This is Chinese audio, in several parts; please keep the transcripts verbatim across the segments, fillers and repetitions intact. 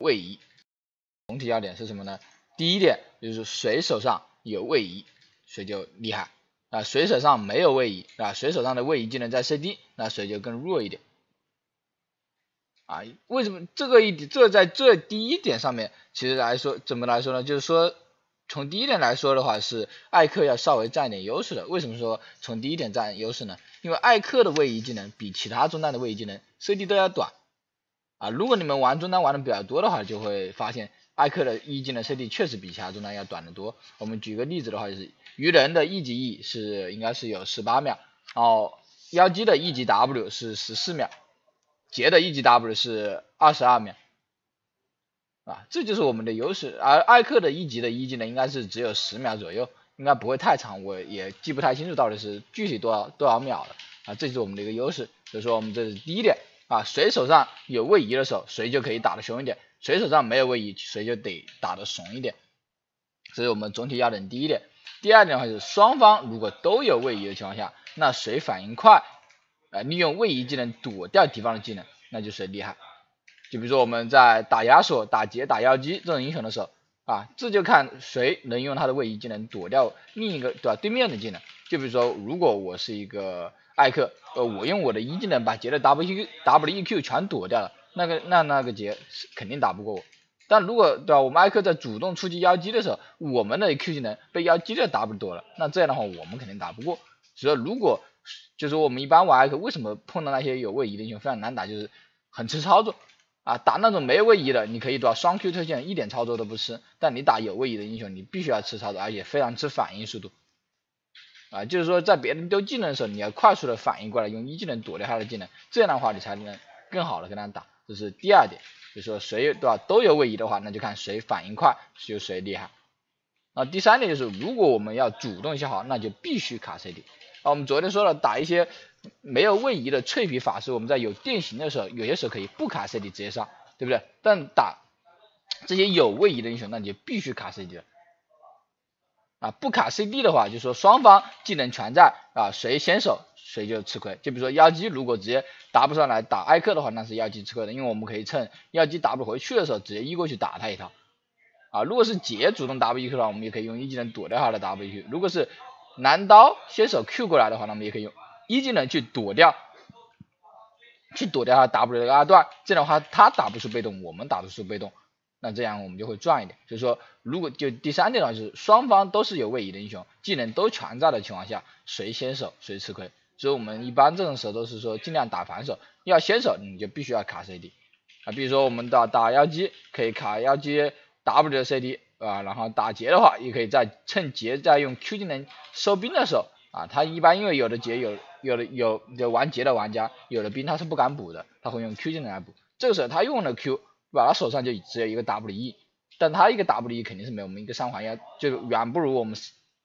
位移。总体要点是什么呢？第一点就是谁手上有位移，谁就厉害啊；谁手上没有位移啊，谁手上的位移技能在 C D， 那谁就更弱一点啊。为什么这个一这在这第一点上面，其实来说怎么来说呢？就是说从第一点来说的话，是艾克要稍微占一点优势的。为什么说从第一点占优势呢？因为艾克的位移技能比其他中单的位移技能 C D 都要短啊。如果你们玩中单玩的比较多的话，就会发现艾克的 E 技能 C D 确实比其他中单要短得多。我们举个例子的话，就是鱼人的 E 级 E 是应该是有十八秒，然后妖姬的 E 级 W 是十四秒，杰的 E 级 W 是二十二秒。啊，这就是我们的优势，而艾克的一级的一技能应该是只有十秒左右，应该不会太长，我也记不太清楚到底是具体多少多少秒了啊，这就是我们的一个优势，所以说我们这是第一点啊，谁手上有位移的时候，谁就可以打得凶一点，谁手上没有位移，谁就得打得怂一点，这是我们总体要点第一点。第二点的话是双方如果都有位移的情况下，那谁反应快，呃，利用位移技能躲掉敌方的技能，那就谁厉害。就比如说我们在打亚索、打劫、打妖姬这种英雄的时候啊，这就看谁能用他的位移技能躲掉另一个对吧对面的技能。就比如说，如果我是一个艾克，呃，我用我的一技能把劫的 W W E Q 全躲掉了，那个那那个劫肯定打不过我。但如果对吧，我们艾克在主动出击妖姬的时候，我们的 Q 技能被妖姬的 W 躲了，那这样的话我们肯定打不过。所以如果就是我们一般玩艾克，为什么碰到那些有位移的英雄非常难打，就是很吃操作。啊，打那种没位移的，你可以对吧？双 Q 推线一点操作都不吃，但你打有位移的英雄，你必须要吃操作，而且非常吃反应速度。啊，就是说在别人丢技能的时候，你要快速的反应过来，用一技能躲掉他的技能，这样的话你才能更好的跟他打。这是第二点，就是说谁对吧都有位移的话，那就看谁反应快就谁厉害。啊，第三点就是如果我们要主动消耗，那就必须卡 C D。啊，我们昨天说了，打一些没有位移的脆皮法师，我们在有电刑的时候，有些时候可以不卡 C D 直接上，对不对？但打这些有位移的英雄，那你就必须卡 C D 了。啊，不卡 C D 的话，就说双方技能全在啊，谁先手谁就吃亏。就比如说妖姬如果直接打不上来打艾克的话，那是妖姬吃亏的，因为我们可以趁妖姬打不回去的时候直接 E 过去打他一套。啊，如果是杰主动 W Q 的话，我们也可以用一技能躲掉他的 W Q。如果是男刀先手 Q 过来的话，那么也可以用一技能去躲掉，去躲掉他 W 的二段，这样的话他打不出被动，我们打不出被动，那这样我们就会赚一点。就是说，如果就第三点的话，就是双方都是有位移的英雄，技能都全在的情况下，谁先手谁吃亏。所以我们一般这种时候都是说尽量打反手，要先手你就必须要卡 C D 啊，比如说我们打打妖姬可以卡妖姬 W 的 C D。啊，然后打劫的话，也可以在趁劫在用 Q 技能收兵的时候啊，他一般因为有的劫有有的有有玩劫的玩家，有的兵他是不敢补的，他会用 Q 技能来补。这个时候他用了 Q， 对吧？他手上就只有一个 W E， 但他一个 W E 肯定是没有我们一个三环要就远不如我们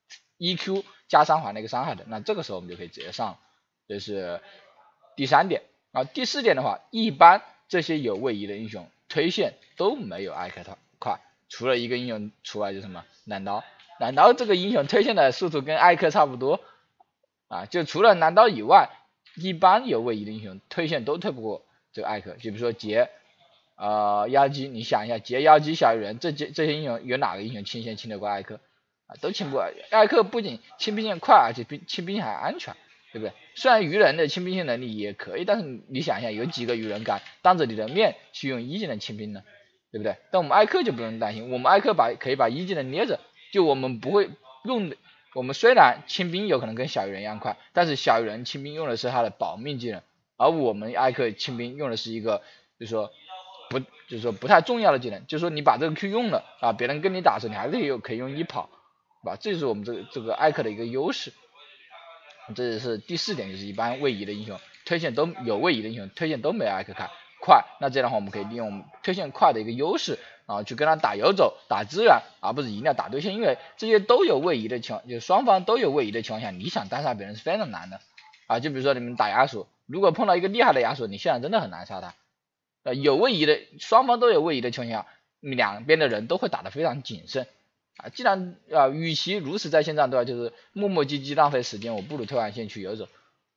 E Q 加三环的一个伤害的。那这个时候我们就可以直接上，这是第三点。然后第四点的话，一般这些有位移的英雄推线都没有艾克特快。除了一个英雄除外，就是什么男刀，男刀这个英雄推线的速度跟艾克差不多啊，就除了男刀以外，一般有位移的英雄推线都推不过这个艾克。就比如说劫，呃妖姬，你想一下，劫妖姬小鱼人这这这些英雄有哪个英雄清线清得过艾克啊？都清不过。艾克不仅清兵线快，而且清兵还安全，对不对？虽然鱼人的清兵线能力也可以，但是你想一下，有几个鱼人敢当着你的面去用一技能清兵呢？对不对？但我们艾克就不用担心，我们艾克把可以把一技能捏着，就我们不会用的。我们虽然清兵有可能跟小鱼人一样快，但是小鱼人清兵用的是他的保命技能，而我们艾克清兵用的是一个，就是说不就是说不太重要的技能，就是说你把这个 Q 用了啊，别人跟你打的时候，你还是有可以用一跑，对吧？这就是我们这个这个艾克的一个优势。这是第四点，就是一般位移的英雄推线都有位移的英雄推线都没有艾克快。快，那这样的话我们可以利用推线快的一个优势啊，去跟他打游走、打资源，而不是一定要打对线，因为这些都有位移的情况，就双方都有位移的情况下，你想单杀别人是非常难的啊。就比如说你们打亚索，如果碰到一个厉害的亚索，你现在真的很难杀他。呃，有位移的，双方都有位移的情况下，两边的人都会打得非常谨慎啊。既然啊，与其如此在线上对吧，就是磨磨唧唧浪费时间，我不如推完线去游走。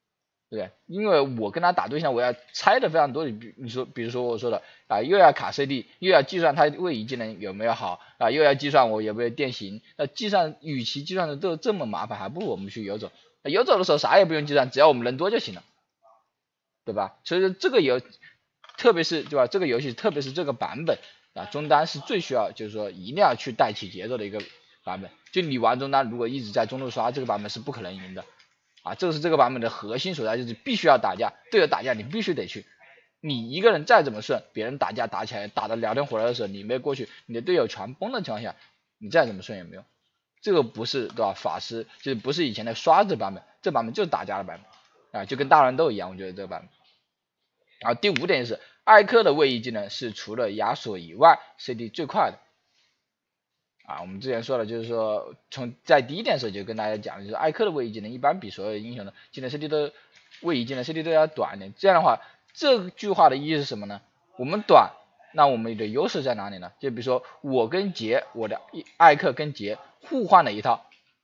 对不对？因为我跟他打对象，我要猜的非常多。你比你说，比如说我说的啊，又要卡 C D， 又要计算他位移技能有没有好啊，又要计算我有没有电行。那计算与其计算的都这么麻烦，还不如我们去游走。游走的时候啥也不用计算，只要我们人多就行了，对吧？所以说这个游，特别是对吧？这个游戏特别是这个版本啊，中单是最需要，就是说一定要去带起节奏的一个版本。就你玩中单，如果一直在中路刷，这个版本是不可能赢的。啊，这是这个版本的核心所在，就是必须要打架，队友打架你必须得去，你一个人再怎么顺，别人打架打起来打的聊天火热的时候，你没过去，你的队友全崩的情况下，你再怎么顺也没用。这个不是对吧？法师就是不是以前的刷子版本，这版本就是打架的版本啊，就跟大乱斗一样，我觉得这个版本。然后第五点是艾克的位移技能是除了亚索以外 C D 最快的。啊，我们之前说了，就是说从在第一点时候就跟大家讲，就是艾克的位移技能一般比所有英雄的技能 C D 的位移技能 C D 都要短一点。这样的话，这句话的意义是什么呢？我们短，那我们的优势在哪里呢？就比如说我跟杰，我的艾克跟杰互换了一套，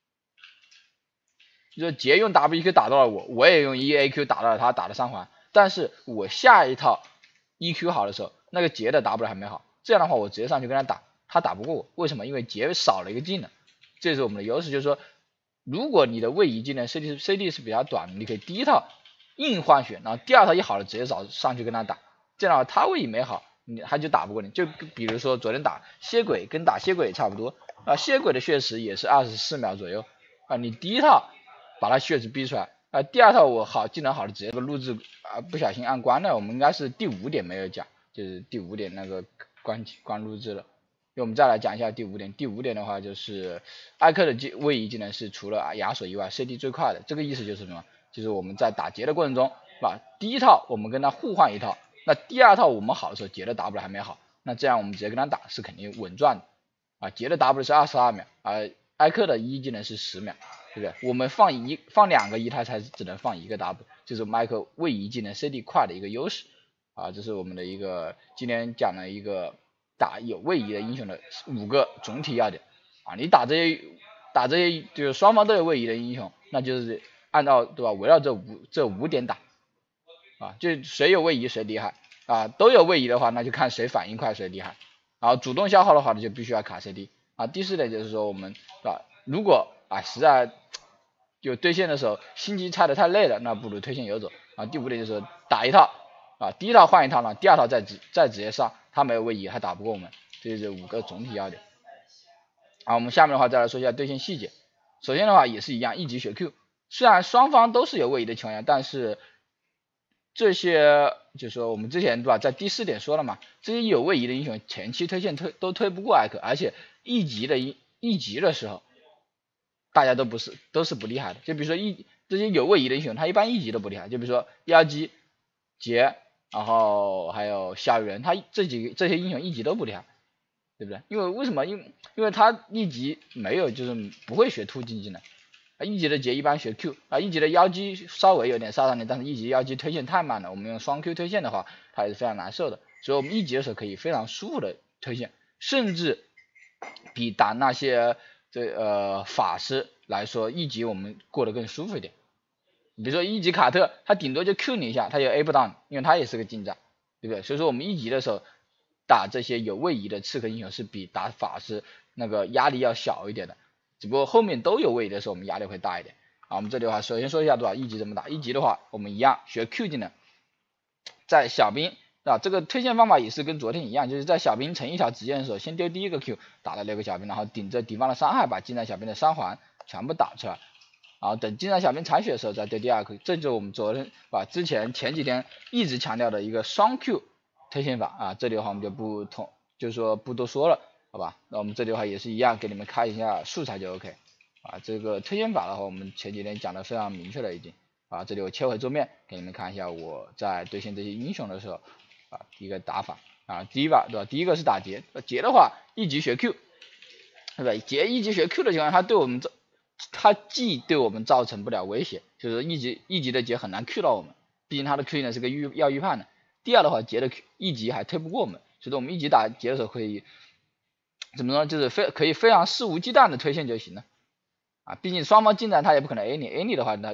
就是杰用 W E Q 打到了我，我也用 E A Q 打到了他，打了三环，但是我下一套 E Q 好的时候，那个杰的 W 还没好，这样的话我直接上去跟他打。他打不过我，为什么？因为杰少了一个技能，这是我们的优势。就是说，如果你的位移技能 C D C D 是比较短的，你可以第一套硬换血，然后第二套一好了直接找上去跟他打，这样的话他位移没好，你他就打不过你。就比如说昨天打蝎鬼跟打蝎鬼也差不多啊，蝎鬼的血池也是二十四秒左右啊，你第一套把他血池逼出来啊，第二套我好技能好了直接个录制啊不小心按关了，我们应该是第五点没有讲，就是第五点那个关关录制了。我们再来讲一下第五点，第五点的话就是艾克的位移技能是除了亚索以外 C D 最快的，这个意思就是什么？就是我们在打劫的过程中，是吧？第一套我们跟他互换一套，那第二套我们好的时候劫的 W 还没好，那这样我们直接跟他打是肯定稳赚的啊，劫的 W 是二十二秒，而艾克的一技能是十秒，对不对？我们放一放两个一，他才只能放一个 W， 就是我们艾克位移技能 C D 快的一个优势啊，这是我们的一个今天讲的一个。打有位移的英雄的五个总体要点啊，你打这些打这些就是双方都有位移的英雄，那就是按照对吧，围绕这五这五点打啊，就谁有位移谁厉害啊，都有位移的话，那就看谁反应快谁厉害，然后主动消耗的话呢，就必须要卡 C D 啊。第四点就是说我们对吧，如果啊实在就对线的时候心机拆的太累了，那不如推线游走啊。第五点就是打一套啊，第一套换一套呢，第二套再直再直接上。他没有位移，还打不过我们，这就是五个总体要点。好，我们下面的话再来说一下对线细节。首先的话也是一样，一级学 Q， 虽然双方都是有位移的情况下，但是这些就是说我们之前对吧，在第四点说了嘛，这些有位移的英雄前期推线推都推不过艾克，而且一级的一一级的时候，大家都不是都是不厉害的。就比如说一这些有位移的英雄，他一般一级都不厉害。就比如说妖姬、杰。然后还有小人，他这几个这些英雄一级都不厉害，对不对？因为为什么？因因为他一级没有，就是不会学突击技能。啊，一级的杰一般学 Q， 啊，一级的妖姬稍微有点杀伤力，但是一级妖姬推线太慢了，我们用双 Q 推线的话，它也是非常难受的。所以我们一级的时候可以非常舒服的推线，甚至比打那些这呃法师来说，一级我们过得更舒服一点。比如说一级卡特，他顶多就 Q 你一下，他就 A 不到你，因为他也是个近战，对不对？所以说我们一级的时候打这些有位移的刺客英雄是比打法师那个压力要小一点的，只不过后面都有位移的时候我们压力会大一点。好，我们这里的话首先说一下对吧？一级怎么打？一级的话我们一样学 Q 技能，在小兵啊这个推线方法也是跟昨天一样，就是在小兵成一条直线的时候，先丢第一个 Q 打了六个小兵，然后顶着敌方的伤害把近战小兵的伤环全部打出来。然后等近战小兵残血的时候再丢第二个，这就是我们昨天把之前前几天一直强调的一个双 Q 推线法啊，这里的话我们就不同，就是说不多说了，好吧？那我们这里的话也是一样，给你们开一下素材就 OK 啊。这个推线法的话，我们前几天讲的非常明确了已经啊，这里我切回桌面给你们看一下我在对线这些英雄的时候啊一个打法啊，第一把对吧？第一个是打劫，劫的话一级学 Q， 对吧？劫一级学 Q 的情况下，他对我们这他既对我们造成不了威胁，就是一级一级的劫很难 Q 到我们，毕竟他的 Q 呢是个预要预判的。第二的话，劫的 Q 一级还推不过我们，所以说我们一级打劫的时候可以怎么说，就是非可以非常肆无忌惮的推线就行了啊。毕竟双方近战他也不可能 A 你 ，A 你的话，那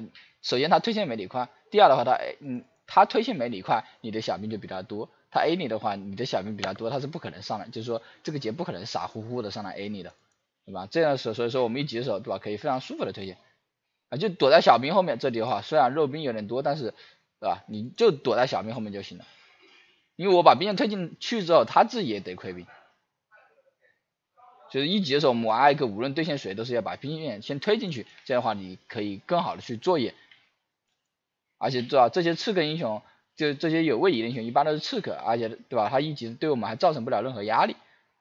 首先他推线没你快，第二的话他嗯他推线没你快，你的小兵就比他多，他 A 你的话，你的小兵比他多，他是不可能上来，就是说这个劫不可能傻乎乎的上来 A 你的，对吧？这样的时候，所以说我们一级的时候，对吧？可以非常舒服的推线啊，就躲在小兵后面，这里的话虽然肉兵有点多，但是对吧？你就躲在小兵后面就行了，因为我把兵线推进去之后，他自己也得亏兵。就是一级的时候，我们玩艾克无论对线谁都是要把兵线先推进去，这样的话你可以更好的去作业，而且知道这些刺客英雄，就这些有位移的英雄一般都是刺客，而且对吧，他一级对我们还造成不了任何压力。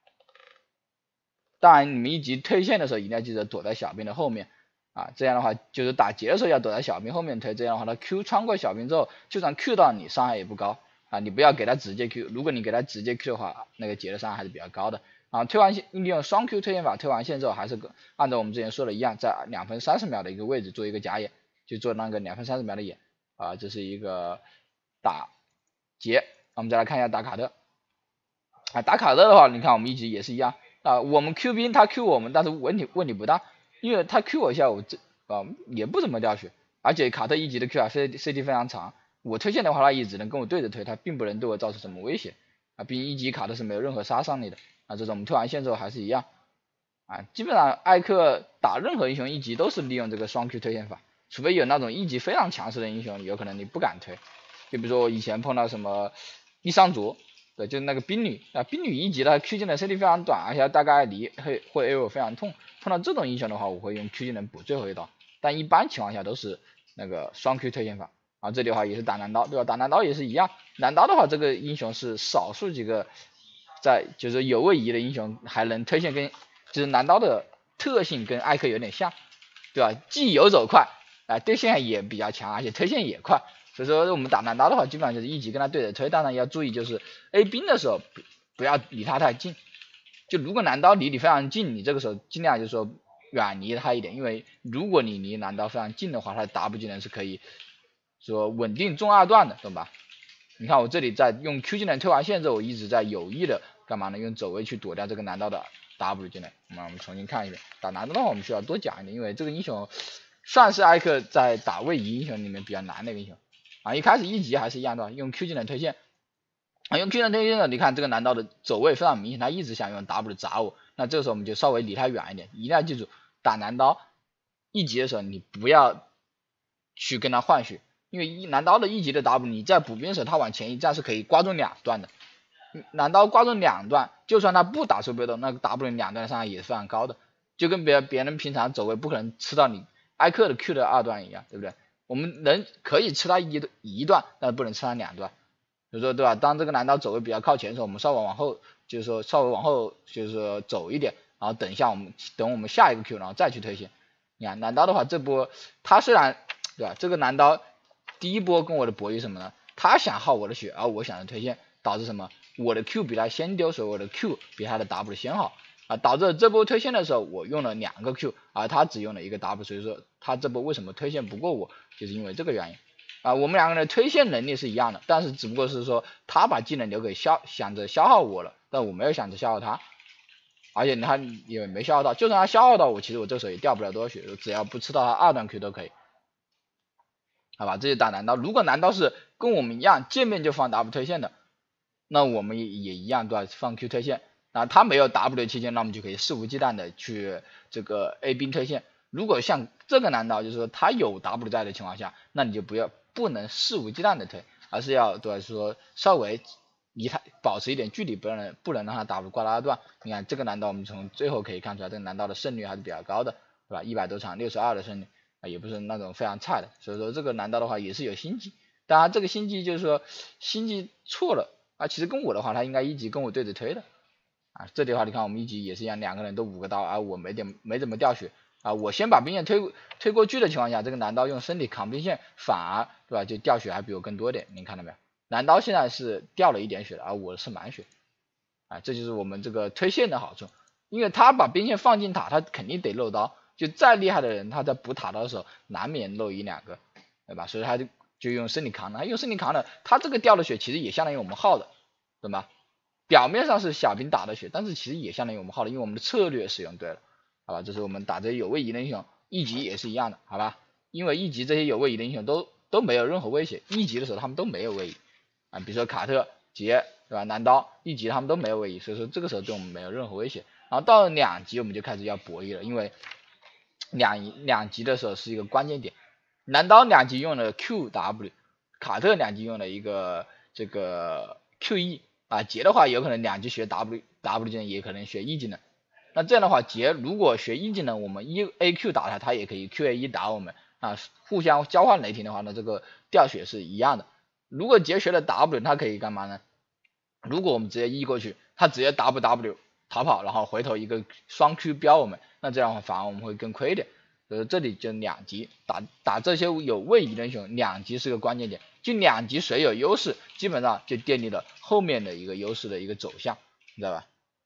当然你们一级推线的时候一定要记得躲在小兵的后面啊，这样的话就是打劫的时候要躲在小兵后面推，这样的话他 Q 穿过小兵之后，就算 Q 到你伤害也不高啊，你不要给他直接 Q， 如果你给他直接 Q 的话，那个劫的伤害还是比较高的。啊，推完线利用双 Q 推线法，推完线之后还是按照我们之前说的一样，在两分三十秒的一个位置做一个假眼，就做那个两分三十秒的眼啊，这是一个打劫。我们再来看一下打卡特啊，打卡特的话，你看我们一级也是一样啊，我们 Q 兵他 Q 我们，但是问题问题不大，因为他 Q 我一下我这啊也不怎么掉血，而且卡特一级的 Q 啊 C C D 非常长，我推线的话他也只能跟我对着推，他并不能对我造成什么威胁啊，毕竟一级卡特是没有任何杀伤力的。啊，这种我们推完线之后还是一样，啊，基本上艾克打任何英雄一级都是利用这个双 Q 推线法，除非有那种一级非常强势的英雄，有可能你不敢推，就比如说我以前碰到什么伊桑卓，对，就是那个冰女啊，冰女一级的 Q 技能 C D 非常短，而且大概离会会 A O 非常痛，碰到这种英雄的话，我会用 Q 技能补最后一刀，但一般情况下都是那个双 Q 推线法，啊，这里的话也是打男刀，对吧？打男刀也是一样，男刀的话这个英雄是少数几个。在就是有位移的英雄还能推线跟就是男刀的特性跟艾克有点像，对吧？既游走快，啊、呃，对线也比较强，而且推线也快。所以说我们打男刀的话，基本上就是一级跟他对着推，当然要注意就是 A 兵的时候不要离他太近。就如果男刀离你非常近，你这个时候尽量就是说远离他一点，因为如果你离男刀非常近的话，他的 W 技能是可以说稳定中二段的，懂吧？你看我这里在用 Q 技能推完线之后，我一直在有意的干嘛呢？用走位去躲掉这个男刀的 W 技能。那我们重新看一遍，打男刀的话我们需要多讲一点，因为这个英雄算是艾克在打位移英雄里面比较难的一个英雄啊。一开始一级还是一样的，用 Q 技能推线啊，用 Q 技能推线的，你看这个男刀的走位非常明显，他一直想用 W 砸我，那这个时候我们就稍微离他远一点，一定要记住打男刀一级的时候你不要去跟他换血。因为一男刀的一级的 W， 你在补兵的时候，他往前一站是可以刮中两段的。男刀刮中两段，就算他不打出被动，那个 W 两段的伤害也是非常高的。就跟别别人平常走位不可能吃到你艾克的 Q 的二段一样，对不对？我们能可以吃他一一段，但是不能吃他两段。比如说对吧？当这个男刀走位比较靠前的时候，我们稍微往后，就是说稍微往后，就是说走一点，然后等一下我们等我们下一个 Q， 然后再去推线。你看男刀的话，这波他虽然对吧？这个男刀。第一波跟我的博弈什么呢？他想耗我的血，而我想着推线，导致什么？我的 Q 比他先丢，所以我的 Q 比他的 W 先好啊，导致这波推线的时候我用了两个 Q， 而他只用了一个 W， 所以说他这波为什么推线不过我，就是因为这个原因啊。我们两个人的推线能力是一样的，但是只不过是说他把技能留给消想着消耗我了，但我没有想着消耗他，而且他也没消耗到，就算他消耗到我，其实我这时候也掉不了多少血，只要不吃到他二段 Q 都可以。好吧，这就打男刀。如果男刀是跟我们一样见面就放 W 推线的，那我们也也一样对吧？放 Q 推线。那他没有 W 期间，那我们就可以肆无忌惮的去这个 A 兵推线。如果像这个男刀，就是说他有 W 在的情况下，那你就不要不能肆无忌惮的推，而是要对吧？说稍微离他保持一点距离，不能不能让他 W 挂到二段。你看这个男刀，我们从最后可以看出来，这个男刀的胜率还是比较高的，对吧？一百多场六十二的胜率。啊，也不是那种非常差的，所以说这个男刀的话也是有心机，当然这个心机就是说心机错了啊，其实跟我的话他应该一级跟我对着推的啊，这里的话你看我们一级也是一样，两个人都五个刀，而我没点没怎么掉血啊，我先把兵线推推过去的情况下，这个男刀用身体扛兵线，反而对吧就掉血还比我更多点，您看到没有？男刀现在是掉了一点血的，而我是满血啊，这就是我们这个推线的好处，因为他把兵线放进塔，他肯定得漏刀。就再厉害的人，他在补塔刀的时候难免漏一两个，对吧？所以他就就用身体扛的，用身体扛的，他这个掉的血其实也相当于我们耗的，对吧？表面上是小兵打的血，但是其实也相当于我们耗的，因为我们的策略使用对了，好吧？这是我们打这些有位移的英雄，一级也是一样的，好吧？ 因为一级这些有位移的英雄都都没有任何威胁，一级的时候他们都没有位移啊，比如说卡特、杰对吧？男刀一级他们都没有位移，所以说这个时候对我们没有任何威胁。然后到了两级我们就开始要博弈了，因为两两级的时候是一个关键点，男刀两级用了 Q W， 卡特两级用了一个这个 Q E 啊，杰的话有可能两级学 W W 技能，也可能学 E 技能。那这样的话，杰如果学 E 技能，我们 E A Q 打他，他也可以 Q A 一打我们啊，互相交换雷霆的话呢，这个掉血是一样的。如果杰学了 W， 他可以干嘛呢？如果我们直接 E 过去，他直接 W W 逃跑，然后回头一个双 Q 标我们，那这样的话反而我们会更亏一点。所以这里就两级打打这些有位移的英雄，两级是个关键点。就两级谁有优势，基本上就奠定了后面的一个优势的一个走向，你知道吧？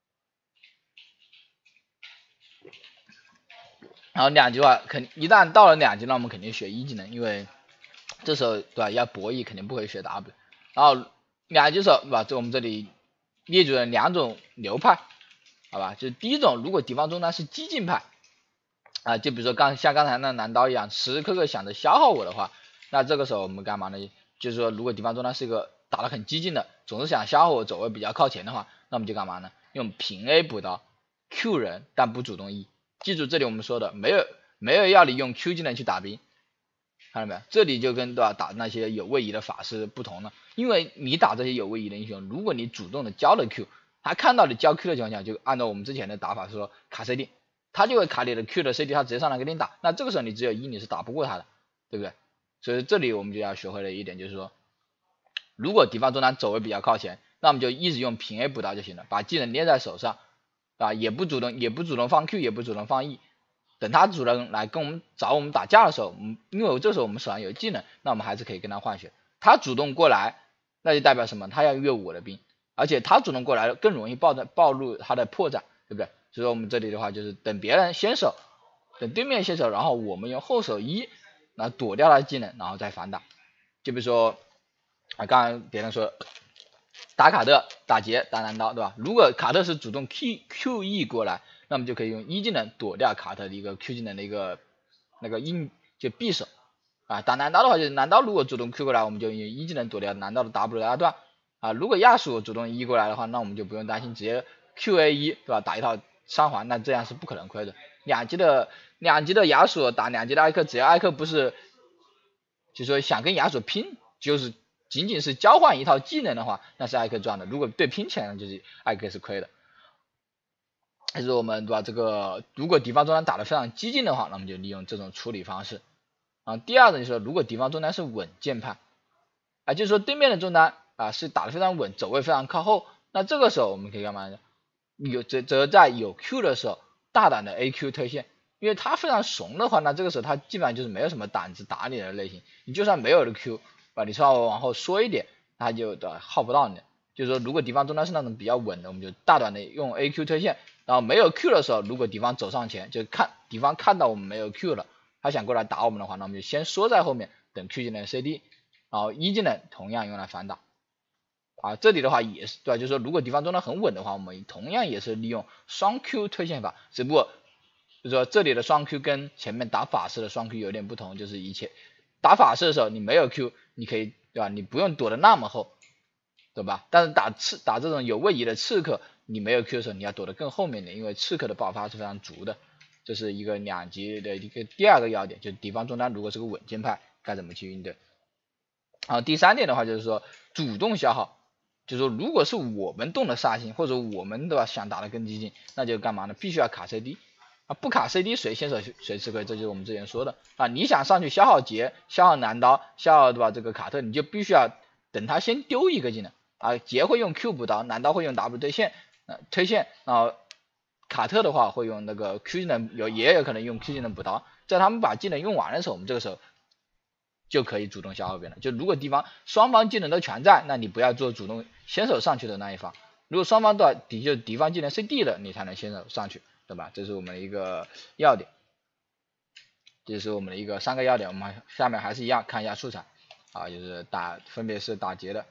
然后两级的话，肯一旦到了两级，那我们肯定学一技能，因为这时候对吧，要博弈肯定不会学 W。然后两级的时候，对吧？这我们这里列举了两种流派，好吧？就是第一种，如果敌方中单是激进派啊，就比如说刚像刚才那男刀一样，时时刻刻想着消耗我的话，那这个时候我们干嘛呢？就是说，如果敌方中单是一个打得很激进的，总是想消耗我，走位比较靠前的话，那我们就干嘛呢？用平 A 补刀 Q 人，但不主动 E。记住这里我们说的，没有没有要你用 Q 技能去打兵，看到没有？这里就跟对吧打那些有位移的法师不同了，因为你打这些有位移的英雄，如果你主动的交了 Q， 他看到你交 Q 的情况下，就按照我们之前的打法说卡 C D， 他就会卡你的 Q 的 C D， 他直接上来给你打，那这个时候你只有 E 你是打不过他的，对不对？所以这里我们就要学会了一点，就是说，如果敌方中单走位比较靠前，那我们就一直用平 A 补刀就行了，把技能捏在手上。啊，也不主动，也不主动放 Q， 也不主动放 E， 等他主动来跟我们找我们打架的时候，嗯，因为这时候我们手上有技能，那我们还是可以跟他换血。他主动过来，那就代表什么？他要越我的兵，而且他主动过来更容易暴暴露他的破绽，对不对？所以说我们这里的话就是等别人先手，等对面先手，然后我们用后手一，然后躲掉他的技能，然后再反打。就比如说啊，刚刚别人说。打卡特、打劫、打男刀，对吧？如果卡特是主动 Q Q E 过来，那么就可以用一技能躲掉卡特的一个 Q 技能的一个那个硬就匕首啊。打男刀的话，就是男刀如果主动 Q 过来，我们就用一技能躲掉男刀的 W 拉断啊。如果亚索主动 E 过来的话，那我们就不用担心，直接 Q A 一，对吧？打一套伤环，那这样是不可能亏的。两级的两级的亚索打两级的艾克，只要艾克不是就说想跟亚索拼，就是仅仅是交换一套技能的话，那是艾克赚的；如果对拼起来呢，就是艾克是亏的。还是我们对吧？这个如果敌方中单打得非常激进的话，那我们就利用这种处理方式。啊，第二个就是说，如果敌方中单是稳健派，啊，就是说对面的中单啊是打得非常稳，走位非常靠后，那这个时候我们可以干嘛呢？有则则在有 Q 的时候，大胆的 A Q 推线，因为他非常怂的话，那这个时候他基本上就是没有什么胆子打你的类型，你就算没有了 Q。啊，你稍微往后缩一点，他就的耗不到你。就是说，如果敌方中单是那种比较稳的，我们就大胆的用 A Q 推线，然后没有 Q 的时候，如果敌方走上前，就看敌方看到我们没有 Q 了，他想过来打我们的话，那我们就先缩在后面，等 Q 技能 C D， 然后一技能同样用来反打。啊，这里的话也是对吧？就是说，如果敌方中单很稳的话，我们同样也是利用双 Q 推线法，只不过就是说这里的双 Q 跟前面打法师的双 Q 有点不同，就是以前打法师的时候你没有 Q。你可以对吧？你不用躲得那么后，对吧？但是打刺打这种有位移的刺客，你没有 Q 的时候，你要躲得更后面点，因为刺客的爆发是非常足的。这是一个两级的一个第二个要点，就是敌方中单如果是个稳健派，该怎么去应对。然后第三点的话就是说主动消耗，就是说如果是我们动了煞星，或者我们对吧想打得更激进，那就干嘛呢？必须要卡 C D。啊，不卡 C D 谁先手谁吃亏，这就是我们之前说的啊。你想上去消耗杰、消耗男刀、消耗对吧？这个卡特，你就必须要等他先丢一个技能啊。杰会用 Q 补刀，男刀会用 W 推线，呃推线，然后卡特的话会用那个 Q 技能，有也有可能用 Q 技能补刀。在他们把技能用完的时候，我们这个时候就可以主动消耗别人了。就如果敌方双方技能都全在，那你不要做主动先手上去的那一方。如果双方都敌就敌方技能 C D 了，你才能先手上去。对吧？这是我们的一个要点，这是我们的一个三个要点。我们下面还是一样看一下素材啊，就是打分别是打劫的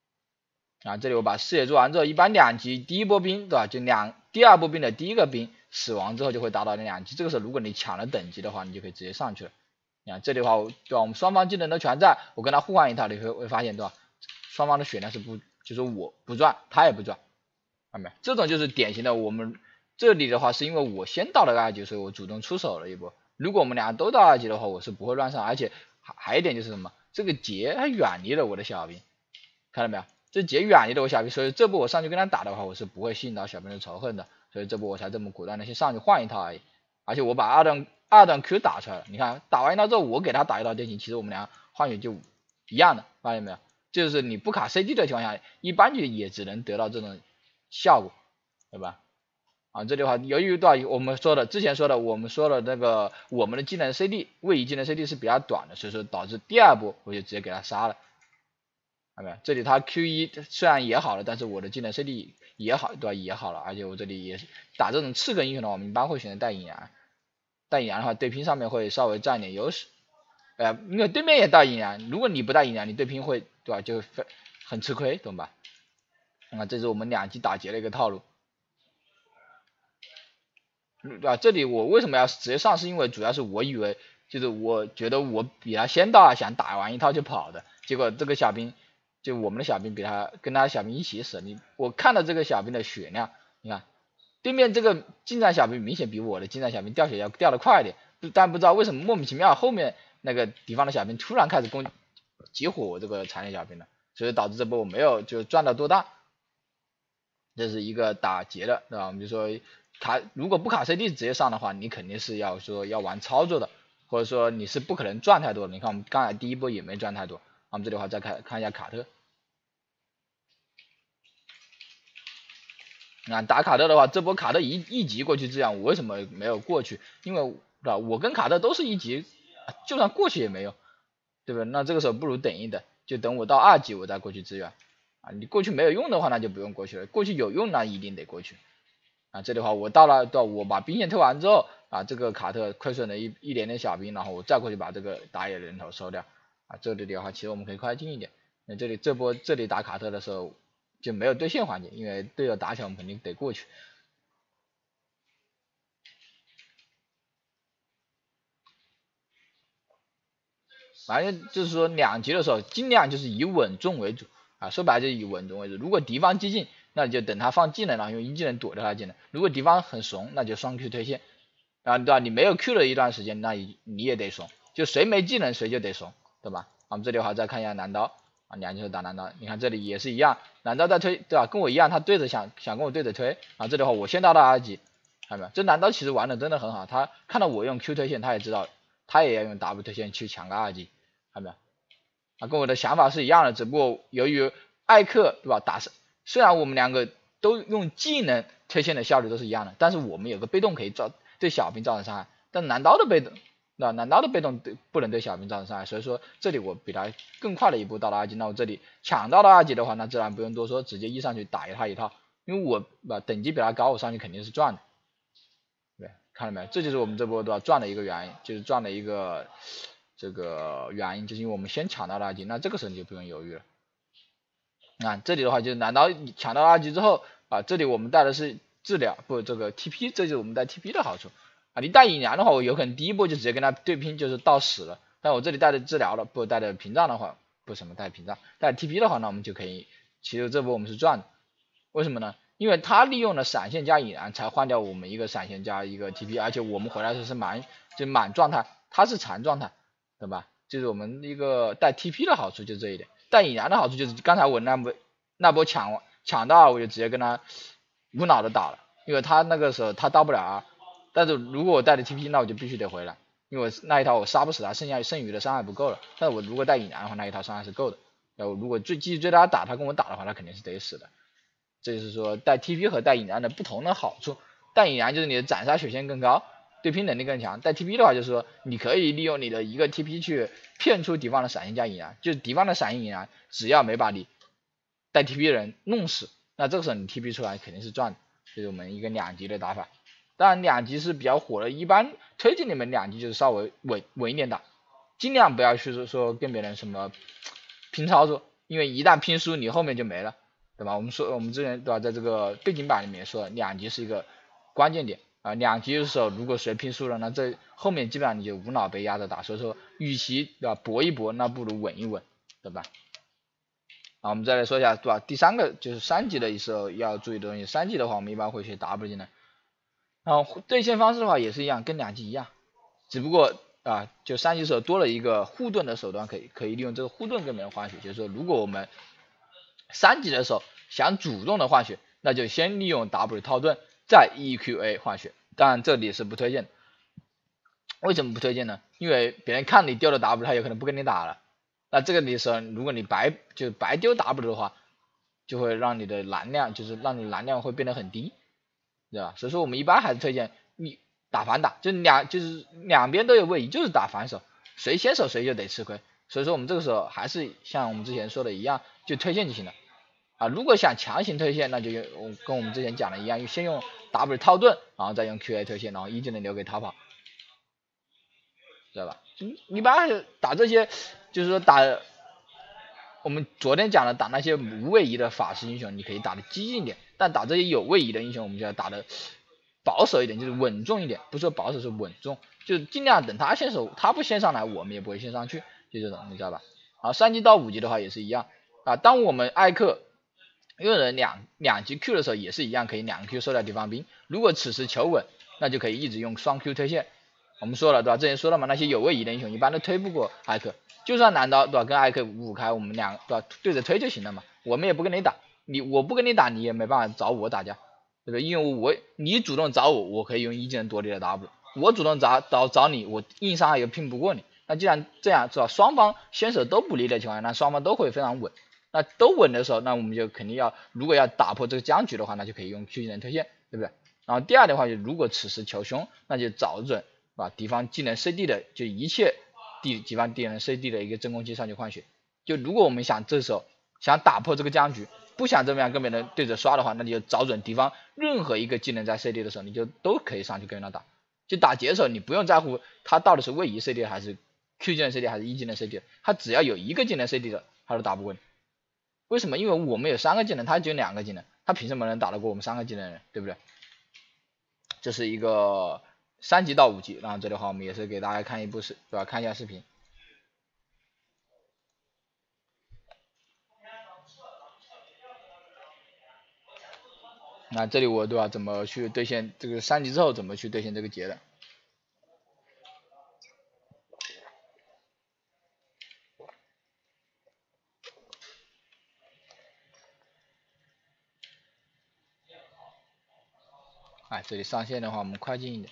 啊。这里我把视野做完之后，一般两级第一波兵对吧？就两第二波兵的第一个兵死亡之后就会达到两级，这个时候如果你抢了等级的话，你就可以直接上去了。你看这里的话，对吧？我们双方技能都全在，我跟他互换一套，你会会发现，对吧？双方的血量是不，就是我不赚，他也不赚，看到没？这种就是典型的我们这里的话，是因为我先到了二级，所以我主动出手了一波。如果我们俩都到二级的话，我是不会乱上，而且还还有一点就是什么？这个杰他远离了我的小兵，看到没有？这杰远离了我小兵，所以这波我上去跟他打的话，我是不会吸引到小兵的仇恨的，所以这波我才这么果断的先上去换一套而已。而且我把二段二段 Q 打出来了，你看打完一套之后，我给他打一套电刑，其实我们俩换血就一样的，发现没有？就是你不卡 C D 的情况下，一般就也只能得到这种效果，对吧？啊，这里的话，由于对吧，我们说的之前说的，我们说的那个我们的技能 C D 位移技能 C D 是比较短的，所以说导致第二波我就直接给他杀了，看到没有？这里他 Q 一虽然也好了，但是我的技能 C D 也好，对吧？也好了，而且我这里也是打这种刺客英雄的话，我们一般会选择带引燃，带引燃的话对拼上面会稍微占一点优势，呃，因为对面也带引燃，如果你不带引燃，你对拼会对吧？就很吃亏，懂吧？啊，这是我们两级打劫的一个套路。对吧？这里我为什么要直接上？是因为主要是我以为就是我觉得我比他先到，想打完一套就跑的，结果这个小兵就我们的小兵比他跟他的小兵一起死。你我看到这个小兵的血量，你看对面这个近战小兵明显比我的近战小兵掉血要掉的快一点，但不知道为什么莫名其妙后面那个敌方的小兵突然开始攻集火我这个残血小兵了，所以导致这波我没有就赚到多大。这是一个打劫的，对吧？我们就说。卡如果不卡 C D 直接上的话，你肯定是要说要玩操作的，或者说你是不可能赚太多的。你看我们刚才第一波也没赚太多，我们这里的话再看看一下卡特，那打卡特的话，这波卡特一一级过去这样，我为什么没有过去？因为对吧，我跟卡特都是一级，就算过去也没用，对吧？那这个时候不如等一等，就等我到二级我再过去支援啊。你过去没有用的话，那就不用过去了；过去有用，那一定得过去。啊，这里的话我到了，到我把兵线推完之后，啊，这个卡特亏损了一一点点小兵，然后我再过去把这个打野的人头收掉。啊，这里的话其实我们可以快进一点。那这里这波这里打卡特的时候就没有对线环节，因为队友打起来我们肯定得过去。反正就是说两级的时候尽量就是以稳重为主啊，说白了就是以稳重为主。如果敌方激进，那就等他放技能，然后用一技能躲掉他技能。如果敌方很怂，那就双 Q 推线，啊对吧？你没有 Q 了一段时间，那你你也得怂，就谁没技能谁就得怂，对吧？我们这里的话再看一下蓝刀啊，两级打蓝刀，你看这里也是一样，蓝刀在推，对吧？跟我一样，他对着想想跟我对着推，啊这里的话我先到到二级，看到没有？这蓝刀其实玩的真的很好，他看到我用 Q 推线，他也知道他也要用 W 推线去抢个二级，看到没有？啊，跟我的想法是一样的，只不过由于艾克对吧打虽然我们两个都用技能推线的效率都是一样的，但是我们有个被动可以造对小兵造成伤害，但蓝刀的被动，那蓝刀的被动对不能对小兵造成伤害，所以说这里我比他更快的一步到了二级，那我这里抢到了二级的话，那自然不用多说，直接一上去打他一套，因为我把等级比他高，我上去肯定是赚的，对，看到没有？这就是我们这波对吧赚的一个原因，就是赚的一个这个原因，就是因为我们先抢到了二级，那这个时候你就不用犹豫了。啊，这里的话就是蓝刀抢到二级之后啊，这里我们带的是治疗，不这个 T P， 这就是我们带 T P 的好处啊。你带引燃的话，我有可能第一波就直接跟他对拼，就是到死了。但我这里带的治疗了，不带的屏障的话，不什么带屏障，带 T P 的话，那我们就可以，其实这波我们是赚的。为什么呢？因为他利用了闪现加引燃才换掉我们一个闪现加一个 T P， 而且我们回来时是满就满状态，他是残状态，对吧？就是我们一个带 T P 的好处就这一点。带引燃的好处就是刚才我那波那波抢抢到我就直接跟他无脑的打了，因为他那个时候他到不了啊，但是如果我带的 T P 那我就必须得回来，因为那一套我杀不死他，剩下剩余的伤害不够了，但是我如果带引燃的话那一套伤害是够的，然后如果追继续追他打他跟我打的话，他肯定是得死的，这就是说带 T P 和带引燃的不同的好处。带引燃就是你的斩杀血线更高，对拼能力更强，带 T P 的话就是说你可以利用你的一个 T P 去骗出敌方的闪现加引燃，就是敌方的闪现引燃只要没把你带 T P 的人弄死，那这个时候你 T P 出来肯定是赚的，这是我们一个两级的打法。当然两级是比较火的，一般推荐你们两级就是稍微稳稳一点打，尽量不要去说跟别人什么拼操作，因为一旦拼输你后面就没了，对吧？我们说我们之前对吧，在这个背景板里面说两级是一个关键点啊，两局的时候如果谁拼输了，那这后面基本上你就无脑被压着打。所以说，与其对吧搏一搏，那不如稳一稳，对吧？啊，我们再来说一下，对吧？第三个就是三级的时候要注意的东西。三级的话，我们一般会学 W 技能。然后兑现方式的话也是一样，跟两级一样，只不过啊，就三级的时候多了一个护盾的手段，可以可以利用这个护盾跟别人换血。就是说，如果我们三级的时候想主动的换血，那就先利用 W 套盾，再 E Q A 换血。当然这里是不推荐的。为什么不推荐呢？因为别人看你丢了 W， 他有可能不跟你打了。那这个的时候，如果你白就白丢 W 的话，就会让你的蓝量就是让你蓝量会变得很低，对吧？所以说我们一般还是推荐你打反打，就两就是两边都有位移，就是打反手，谁先手谁就得吃亏。所以说我们这个时候还是像我们之前说的一样，就推线就行了。啊，如果想强行推线，那就用跟我们之前讲的一样，先用 W 套盾，然后再用 Q A 推线，然后一技能留给逃跑，知道吧？一般打这些，就是说打我们昨天讲的打那些无位移的法师英雄，你可以打的激进一点，但打这些有位移的英雄，我们就要打的保守一点，就是稳重一点，不是说保守是稳重，就尽量等他先手，他不先上来，我们也不会先上去，就这种，你知道吧？好，三级到五级的话也是一样啊，当我们艾克用人两两级 Q 的时候也是一样，可以两 Q 收掉敌方兵。如果此时求稳，那就可以一直用双 Q 推线。我们说了对吧？之前说了嘛，那些有位移的英雄一般都推不过艾克，就算拿刀对吧？跟艾克五五开，我们俩对吧？对着推就行了嘛。我们也不跟你打，你我不跟你打，你也没办法找我打架，对不对？因为我你主动找我，我可以用一技能躲你的 W； 我主动找找找你，我硬伤害又拼不过你。那既然这样是吧？双方先手都不利的情况下，那双方都会非常稳。那都稳的时候，那我们就肯定要，如果要打破这个僵局的话，那就可以用 Q 技能推线，对不对？然后第二的话，就如果此时求凶，那就找准把敌方技能 C D 的，就一切敌敌方敌人 C D 的一个真空期上去换血。就如果我们想这时候想打破这个僵局，不想这么样跟别人对着刷的话，那你就找准敌方任何一个技能在 C D 的时候，你就都可以上去跟他打。就打劫的时候，你不用在乎他到底是位移 C D 还是 Q 技能 C D 还是 E 技能 C D， 他只要有一个技能 C D 的，他都打不过你。为什么？因为我们有三个技能，他只有两个技能，他凭什么能打得过我们三个技能的人，对不对？这是一个三级到五级，然后这里的话我们也是给大家看一部视，对吧？看一下视频。那这里我对吧？怎么去兑现这个三级之后怎么去兑现这个劫的？哎，这里上线的话我们快进一点。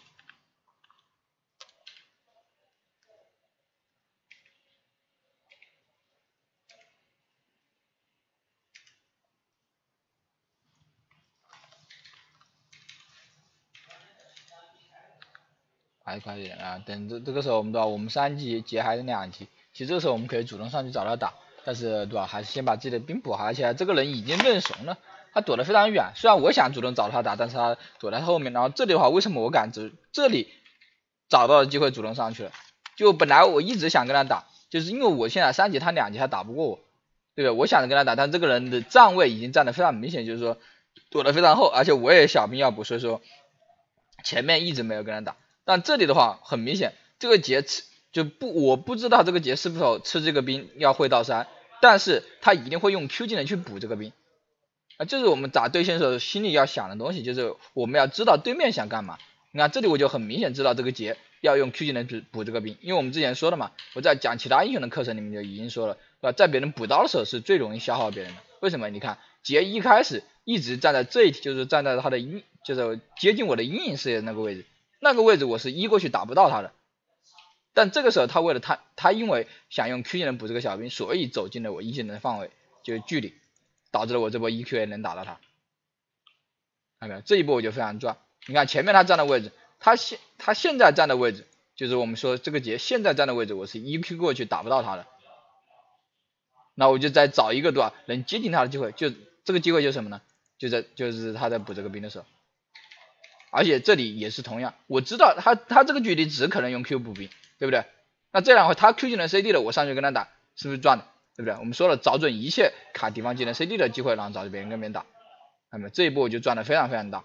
还快一点啊！等这这个时候我们对吧？我们三级劫还是两级，其实这个时候我们可以主动上去找他打，但是对吧？还是先把自己的兵补好，而且这个人已经认怂了，他躲得非常远。虽然我想主动找他打，但是他躲在后面。然后这里的话，为什么我敢这这里找到了机会主动上去了？就本来我一直想跟他打，就是因为我现在三级，他两级他打不过我，对吧？我想着跟他打，但这个人的站位已经站得非常明显，就是说躲得非常后，而且我也小兵要补，所以说前面一直没有跟他打。但这里的话很明显，这个劫吃就不我不知道这个劫是否吃这个兵要会到三，但是他一定会用 Q 技能去补这个兵啊，这是我们打对线的时候心里要想的东西，就是我们要知道对面想干嘛。你看这里我就很明显知道这个劫要用 Q 技能去补这个兵，因为我们之前说了嘛，我在讲其他英雄的课程里面就已经说了，对吧？在别人补刀的时候是最容易消耗别人的，为什么？你看劫一开始一直站在这一，就是站在他的阴，就是接近我的阴影视野的那个位置。那个位置我是一过去打不到他的，但这个时候他为了他他因为想用 Q 技能补这个小兵，所以走进了我一技能的范围，就是距离，导致了我这波 E Q A 能打到他，看到没有？这一波我就非常赚。你看前面他站的位置，他现他现在站的位置，就是我们说这个劫现在站的位置，我是 E Q 过去打不到他的，那我就再找一个对吧，能接近他的机会，就这个机会就是什么呢？就在就是他在补这个兵的时候。而且这里也是同样，我知道他他这个距离只可能用 Q 补兵，对不对？那这样的话，他 Q 技能 C D 了，我上去跟他打，是不是赚的？对不对？我们说了，找准一切卡敌方技能 C D 的机会，然后找别人跟别人打，那么这一波我就赚的非常非常大。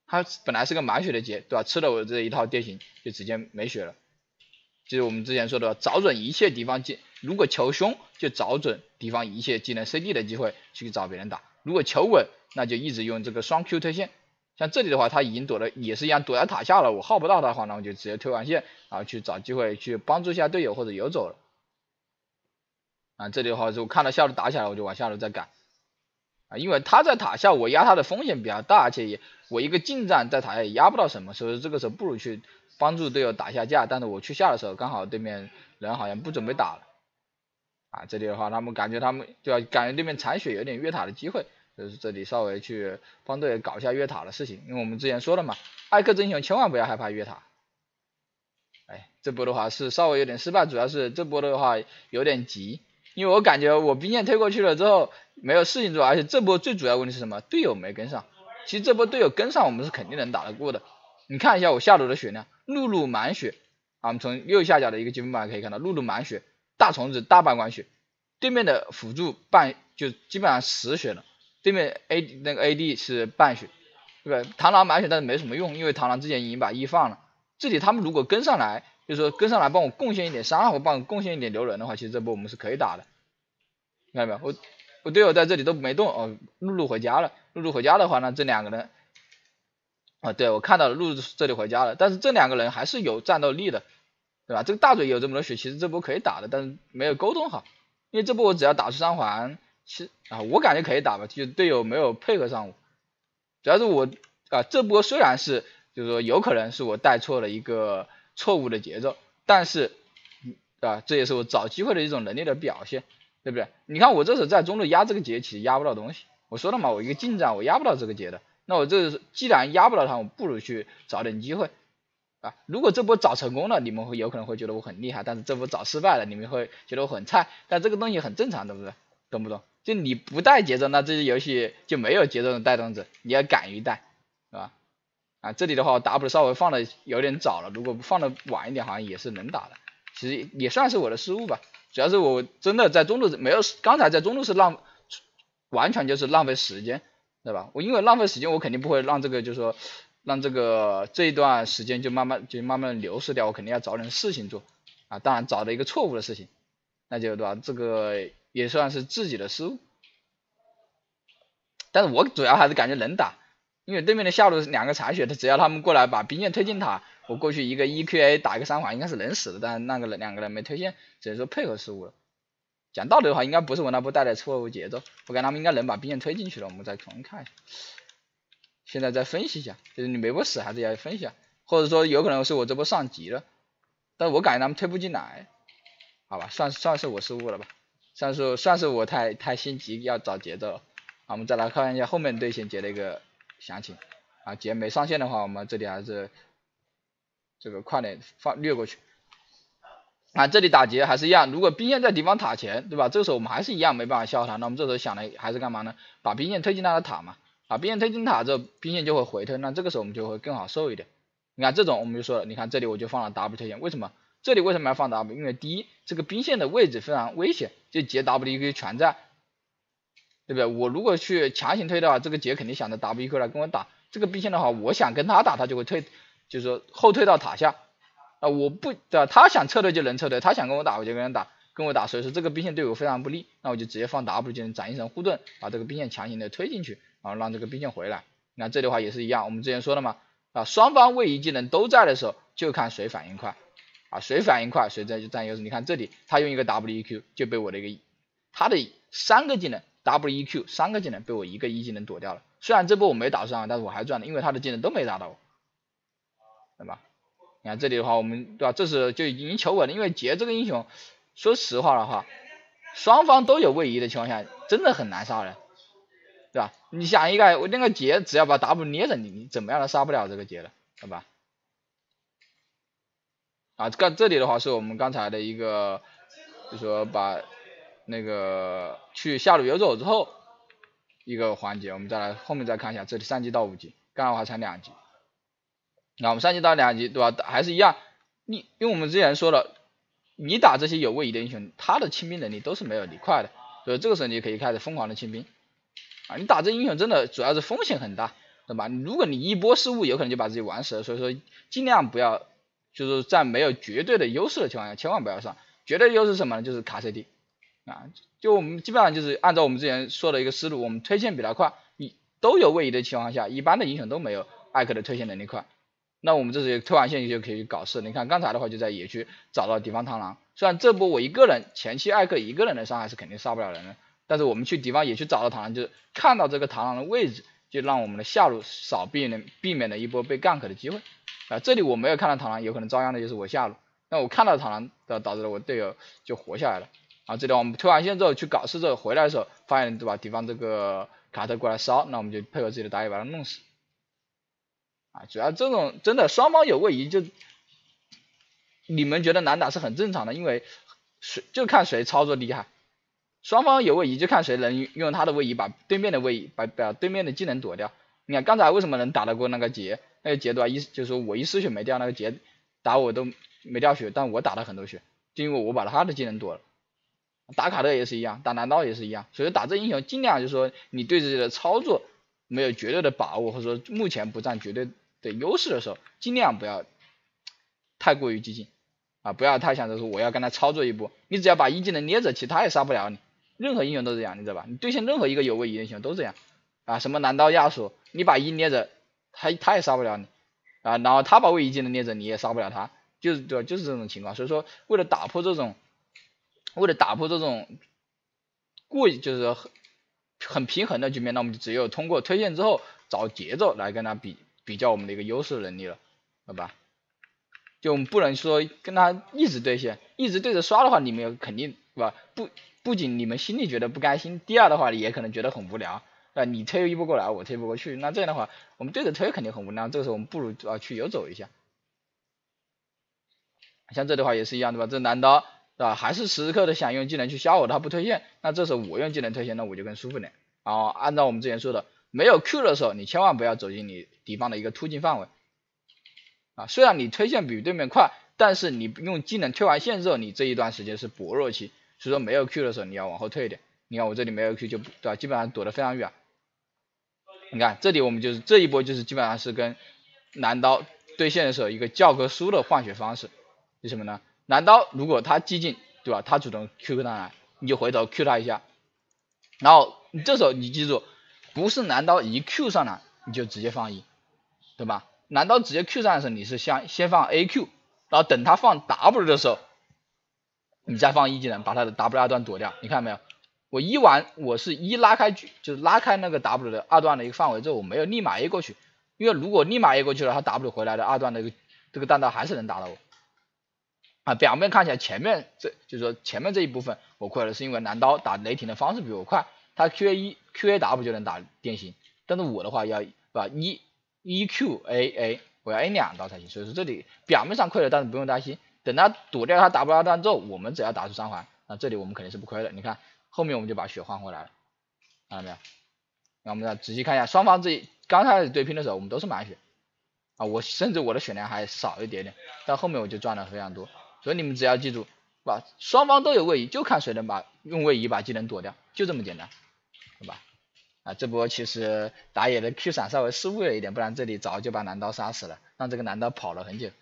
他本来是个满血的劫，对吧？吃了我这一套地形就直接没血了。就是我们之前说的，找准一切敌方技，如果求凶就找准敌方一切技能 C D 的机会去找别人打，如果求稳那就一直用这个双 Q 推线。像这里的话，他已经躲的也是一样，躲在塔下了，我耗不到他的话，那我就直接推完线，然后去找机会去帮助一下队友或者游走了。啊，这里的话就看到下路打起来，我就往下路再赶。啊，因为他在塔下，我压他的风险比较大，而且也我一个近战在塔下也压不到什么，所以这个时候不如去帮助队友打下架。但是我去下的时候，刚好对面人好像不准备打了。啊，这里的话，他们感觉他们就要感觉对面残血有点越塔的机会。就是这里稍微去帮队友搞一下越塔的事情，因为我们之前说了嘛，艾克这英雄千万不要害怕越塔。哎，这波的话是稍微有点失败，主要是这波的话有点急，因为我感觉我兵线推过去了之后没有事情做，而且这波最主要问题是什么？队友没跟上。其实这波队友跟上，我们是肯定能打得过的。你看一下我下路的血量，露露满血啊，我们从右下角的一个积分板可以看到，露露满血，大虫子大半管血，对面的辅助半就基本上十血了。对面 A 那个 A D 是半血，对吧？螳螂满血但是没什么用，因为螳螂之前已经把 E 放了。这里他们如果跟上来，就是说跟上来帮我贡献一点伤害，或帮我贡献一点留人的话，其实这波我们是可以打的。看到没有？我我队友在这里都没动哦，露露回家了。露露回家的话呢，这两个人啊，对我看到了露露这里回家了，但是这两个人还是有战斗力的，对吧？这个大嘴有这么多血，其实这波可以打的，但是没有沟通好，因为这波我只要打出三环。其实啊，我感觉可以打吧，就队友没有配合上我，主要是我啊，这波虽然是就是说有可能是我带错了一个错误的节奏，但是啊，这也是我找机会的一种能力的表现，对不对？你看我这时候在中路压这个节，其实压不到东西，我说了嘛，我一个近战我压不到这个节的，那我这既然压不到他，我不如去找点机会啊。如果这波找成功了，你们会有可能会觉得我很厉害，但是这波找失败了，你们会觉得我很菜，但这个东西很正常，对不对？懂不懂？就你不带节奏，那这些游戏就没有节奏的带动者，你要敢于带，是吧？啊，这里的话我 W 稍微放的有点早了，如果放的晚一点，好像也是能打的。其实也算是我的失误吧，主要是我真的在中路没有，刚才在中路是浪，完全就是浪费时间，对吧？我因为浪费时间，我肯定不会让这个就是说让这个这一段时间就慢慢就慢慢流失掉，我肯定要找点事情做啊，当然找了一个错误的事情，那就对吧？这个也算是自己的失误。但是我主要还是感觉能打，因为对面的下路两个残血，他只要他们过来把兵线推进塔，我过去一个 E Q A 打一个三环应该是能死的，但是那个人两个人没推线，只能说配合失误了。讲道理的话，应该不是我那波带来错误节奏，我感觉他们应该能把兵线推进去了。我们再重新看一下，现在再分析一下，就是你每波死还是要分析一下，或者说有可能是我这波上急了，但是我感觉他们推不进来，好吧，算算是我失误了吧，算是算是我太太心急要找节奏了。好，我们再来看一下后面对线节的一个详情啊，节没上线的话，我们这里还是这个快点放略过去啊。这里打劫还是一样，如果兵线在敌方塔前，对吧？这个时候我们还是一样没办法消耗他，那我们这时候想的还是干嘛呢？把兵线推进他的塔嘛，把兵线推进塔之后，兵线就会回推，那这个时候我们就会更好受一点。你看这种我们就说了，你看这里我就放了 W 推线，为什么？这里为什么要放 W？ 因为第一，这个兵线的位置非常危险，就劫 W 可以全在。对不对？我如果去强行推的话，这个杰肯定想着 W 过来跟我打，这个兵线的话，我想跟他打，他就会退，就是说后退到塔下啊，我不对吧？他想撤退就能撤退，他想跟我打我就跟他打，跟我打，所以说这个兵线对我非常不利，那我就直接放 W 就能斩一层护盾，把这个兵线强行的推进去，然后让这个兵线回来。那这里的话也是一样，我们之前说了嘛，啊，双方位移技能都在的时候，就看谁反应快啊，谁反应快谁在就占优势。你看这里他用一个 W E Q 就被我的一个他的三个技能。W E Q 三个技能被我一个一技能躲掉了，虽然这波我没打上，但是我还赚了，因为他的技能都没打到我，对吧？你看这里的话，我们对吧？这是就已经求稳了，因为杰这个英雄，说实话的话，双方都有位移的情况下，真的很难杀人，对吧？你想一个我那个杰只要把 W 捏着你，你怎么样都杀不了这个杰的，对吧？啊，这这里的话是我们刚才的一个，就是说把。那个去下路游走之后一个环节，我们再来后面再看一下，这里三级到五级，刚好还差两级。那我们三级到两级，对吧？还是一样，你因为我们之前说了，你打这些有位移的英雄，他的清兵能力都是没有你快的，所以这个时候你可以开始疯狂的清兵啊！你打这英雄真的主要是风险很大对吧？如果你一波失误，有可能就把自己玩死了。所以说尽量不要，就是在没有绝对的优势的情况下，千万不要上。绝对优势是什么呢？就是卡 C D 啊，就我们基本上就是按照我们之前说的一个思路，我们推线比他快，你都有位移的情况下，一般的英雄都没有艾克的推线能力快。那我们这时推完线就可以搞事。你看刚才的话就在野区找到敌方螳螂，虽然这波我一个人前期艾克一个人的伤害是肯定杀不了人的，但是我们去敌方野区找到螳螂，就是看到这个螳螂的位置，就让我们的下路少避免避免了一波被 gank 的机会啊。这里我没有看到螳螂，有可能遭殃的就是我下路，那我看到螳螂的导致了我队友就活下来了啊。这里我们推完线之后去搞事之后回来的时候，发现对吧，敌方这个卡特过来烧，那我们就配合自己的打野把他弄死。啊，主要这种真的双方有位移，就你们觉得难打是很正常的，因为谁就看谁操作厉害，双方有位移就看谁能用他的位移把对面的位移把把对面的技能躲掉。你看刚才为什么能打得过那个杰，那个杰对吧？一就是说我一丝血没掉，那个杰打我都没掉血，但我打了很多血，就因为我把他的技能躲了。打卡特也是一样，打蓝刀也是一样，所以打这英雄尽量就是说你对自己的操作没有绝对的把握，或者说目前不占绝对的优势的时候，尽量不要太过于激进啊，不要太想着说我要跟他操作一波，你只要把一技能捏着，其他也杀不了你。任何英雄都这样，你知道吧？你对线任何一个有位移的英雄都这样啊，什么蓝刀亚索，你把一捏着，他他也杀不了你啊，然后他把位移技能捏着，你也杀不了他，就是对吧？就是这种情况。所以说，为了打破这种，为了打破这种过就是很很平衡的局面，那我们就只有通过推线之后找节奏来跟他比比较我们的一个优势能力了，好吧？就我们不能说跟他一直对线，一直对着刷的话，你们肯定是吧？不不仅你们心里觉得不甘心，第二的话也可能觉得很无聊啊。你推一波过来，我推不过去，那这样的话，我们对着推肯定很无聊。这个时候我们不如啊去游走一下。像这的话也是一样对吧？这蓝刀对吧？还是时时刻的想用技能去消我，他不推线，那这时候我用技能推线，那我就更舒服点。然后按照我们之前说的，没有 Q 的时候，你千万不要走进你敌方的一个突进范围。啊，虽然你推线比对面快，但是你用技能推完线之后，你这一段时间是薄弱期，所以说没有 Q 的时候你要往后退一点。你看我这里没有 Q 就对吧，基本上躲得非常远。你看这里我们就是这一波就是基本上是跟蓝刀对线的时候一个教科书的换血方式，是什么呢？蓝刀如果他激进对吧，他主动 Q 上来，你就回头 Q 他一下，然后你这时候你记住，不是蓝刀一 Q 上来你就直接放 E， 对吧？蓝刀直接 Q 上的时候，你是先先放 A Q， 然后等他放 W 的时候，你再放一技能把他的 W 二段躲掉。你看到没有？我一完我是一拉开就是拉开那个 W 的二段的一个范围之后，我没有立马 A 过去，因为如果立马 A 过去了，他 W 回来的二段的一个这个弹道还是能打到我。啊，表面看起来前面这就是说前面这一部分我亏了，是因为蓝刀打雷霆的方式比我快，他 Q A 一 Q A W 就能打电刑，但是我的话要把一一 Q A A 我要 A 两刀才行，所以说这里表面上亏了，但是不用担心，等他躲掉他 W 二段之后，我们只要打出三环，那这里我们肯定是不亏的。你看后面我们就把血换回来了，看到没有？那我们再仔细看一下，双方这刚开始对拼的时候，我们都是满血啊，我甚至我的血量还少一点点，但后面我就赚了非常多。所以你们只要记住，吧，双方都有位移，就看谁能把用位移把技能躲掉，就这么简单，好吧？啊，这波其实打野的 Q 闪稍微失误了一点，不然这里早就把蓝刀杀死了，让这个蓝刀跑了很久。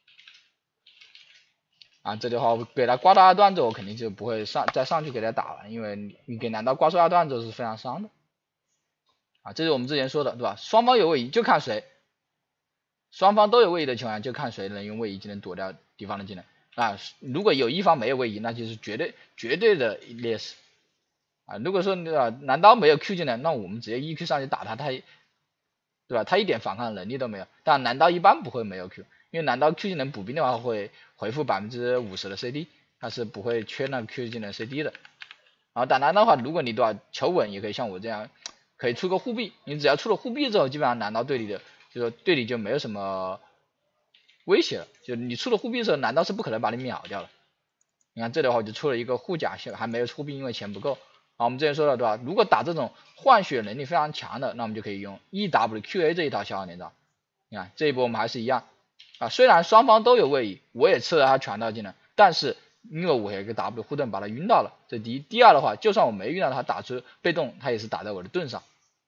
啊，这里的话我给他刮到二段之后，我肯定就不会上再上去给他打了，因为你你给蓝刀刮出二段之后是非常伤的。啊，这是我们之前说的，对吧？双方有位移就看谁，双方都有位移的情况下，就看谁能用位移技能躲掉敌方的技能。啊，如果有一方没有位移，那就是绝对绝对的劣势啊。如果说对吧，蓝刀没有 Q 技能，那我们直接 E Q 上去打他，他对吧？他一点反抗能力都没有。但蓝刀一般不会没有 Q， 因为蓝刀 Q 技能补兵的话会回复百分之五十的 C D， 它是不会缺那个 Q 技能 C D 的。然后打蓝刀的话，如果你对吧求稳，也可以像我这样，可以出个护臂。你只要出了护臂之后，基本上蓝刀队里的就说队里就没有什么威胁了，就你出了护臂的时候，蓝刀是不可能把你秒掉了。你看这里的话，我就出了一个护甲，还没有出护臂，因为钱不够。好，我们之前说了对吧？如果打这种换血能力非常强的，那我们就可以用 E W Q A 这一套消耗连招。你看这一波我们还是一样啊，虽然双方都有位移，我也吃了他全套技能，但是因为我有一个 W 护盾把他晕到了，这第一。第二的话，就算我没晕到他，打出被动他也是打在我的盾上。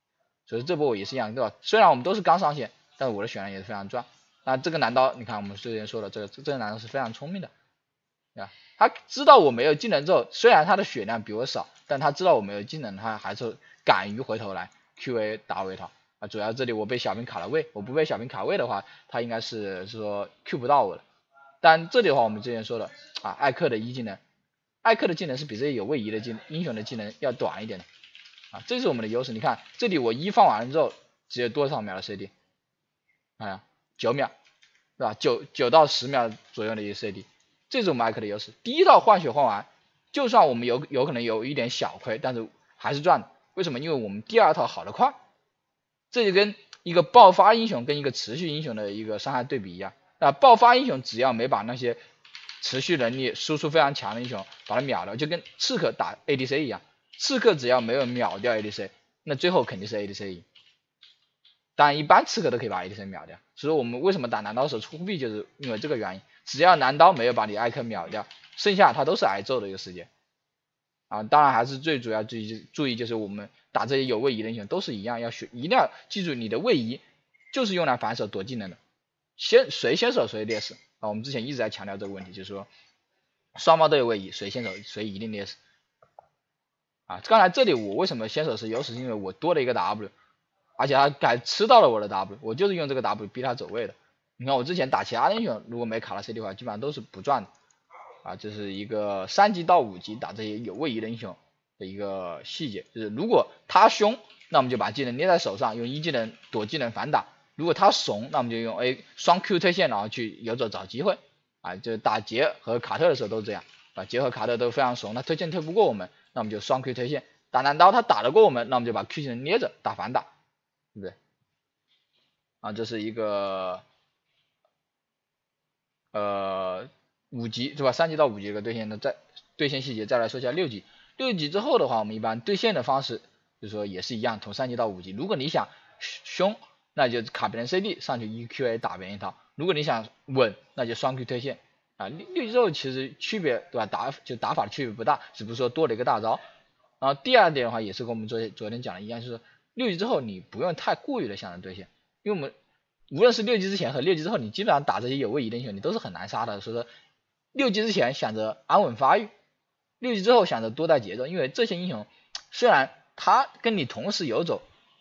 所以这波我也是一样，对吧？虽然我们都是刚上线，但是我的血量也是非常赚。那这个男刀，你看我们之前说的这个这个男刀是非常聪明的，对吧？他知道我没有技能之后，虽然他的血量比我少，但他知道我没有技能，他还是敢于回头来 Q A 打我一套啊。主要这里我被小兵卡了位，我不被小兵卡位的话，他应该是是说 Q 不到我的。但这里的话，我们之前说的啊，艾克的一技能，艾克的技能是比这些有位移的技英雄的技能要短一点的啊，这是我们的优势。你看这里我一放完了之后，只有多少秒的 C D？ 哎呀，九秒，对吧？九九到十秒左右的一个 C D， 这是我们艾克的优势。第一套换血换完，就算我们有有可能有一点小亏，但是还是赚的。为什么？因为我们第二套好的快。这就跟一个爆发英雄跟一个持续英雄的一个伤害对比一样。啊，爆发英雄只要没把那些持续能力输出非常强的英雄把它秒掉，就跟刺客打 A D C 一样，刺客只要没有秒掉 A D C， 那最后肯定是 A D C 赢。当然，一般刺客都可以把 A D C 秒掉，所以我们为什么打男刀的时候出币，就是因为这个原因。只要男刀没有把你艾克秒掉，剩下他都是挨揍的一个时间。啊，当然还是最主要注意注意就是我们打这些有位移的英雄都是一样，要学一定要记住你的位移就是用来反手躲技能的，先谁先手谁劣势啊。我们之前一直在强调这个问题，就是说双方都有位移，谁先手谁一定劣势。啊，刚才这里我为什么先手是优势，是因为我多了一个 W， 而且他还吃到了我的 W， 我就是用这个 W 逼他走位的。你看我之前打其他的英雄，如果没卡了 C D 的话，基本上都是不赚的。啊，这是一个三级到五级打这些有位移的英雄的一个细节，就是如果他凶，那我们就把技能捏在手上，用一技能躲技能反打；如果他怂，那我们就用 A 双 Q 推线，然后去游走找机会。啊，就是打杰和卡特的时候都这样，啊，杰和卡特都非常怂，他推线推不过我们，那我们就双 Q 推线。打男刀他打得过我们，那我们就把 Q 技能捏着打反打，对不对？啊，这是一个呃。五级是吧？三级到五级的兑现的再兑现细节，再来说一下六级。六级之后的话，我们一般兑现的方式就是说也是一样，从三级到五级。如果你想凶，那就卡别人 C D 上去 E Q A 打别人一套；如果你想稳，那就双 Q 推线啊。六级之后其实区别对吧？打就打法的区别不大，只不过说多了一个大招。然后第二点的话，也是跟我们昨天昨天讲的一样，就是六级之后你不用太过于的想着兑现，因为我们无论是六级之前和六级之后，你基本上打这些有位移的英雄，你都是很难杀的，所以说。六级之前想着安稳发育，六级之后想着多带节奏，因为这些英雄虽然他跟你同时游走，